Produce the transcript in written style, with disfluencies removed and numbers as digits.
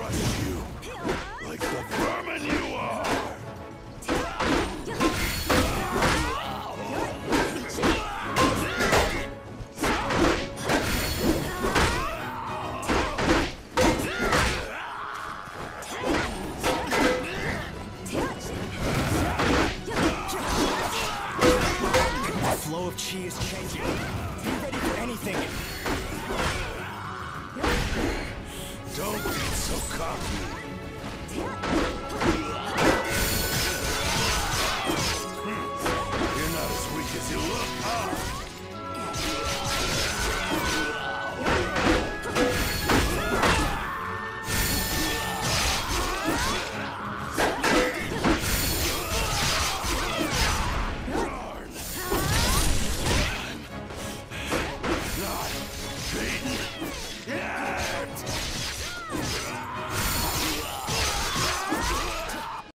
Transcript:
crush you like the vermin you are! The flow of chi is changing. Be ready for anything. Don't be so cocky.